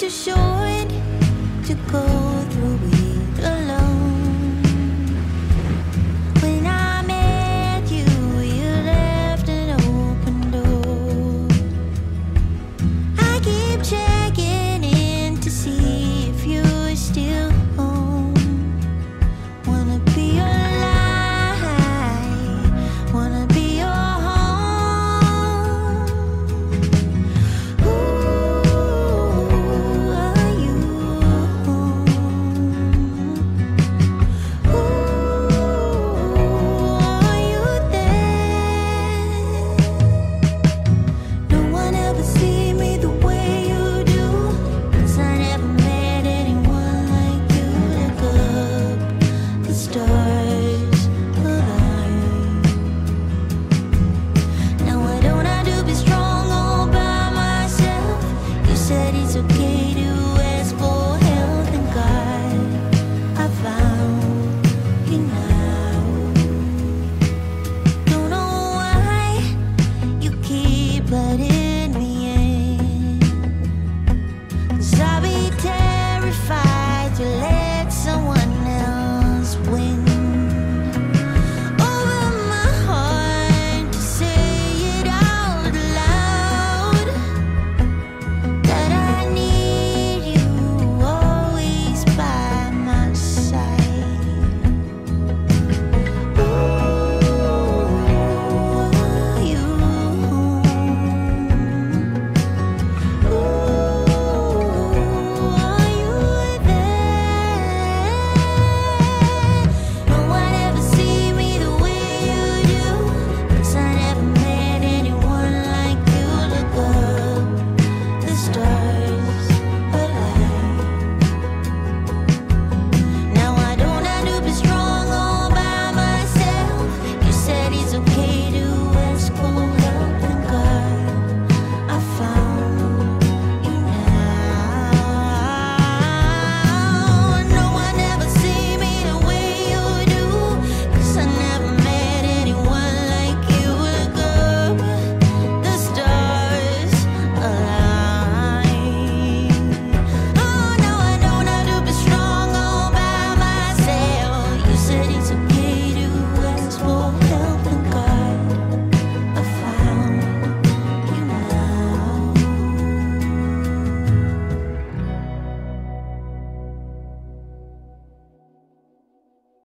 short to go through it alone. When I met you, you left an open door. I keep checking in to see if you're still home. Wanna be your light, wanna be your home. Who are you? Who are you there? No one ever see me the way you do, 'cause I never met anyone like you. Look up, the stars align. Now what don't I do be strong all by myself? You said it's okay to ask for help, and God, I found you now. Don't know why you keep letting